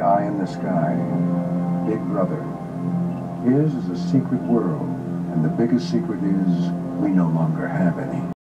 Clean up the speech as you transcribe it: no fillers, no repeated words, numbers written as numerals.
eye in the sky. Big brother. His is a secret world, and the biggest secret is we no longer have any.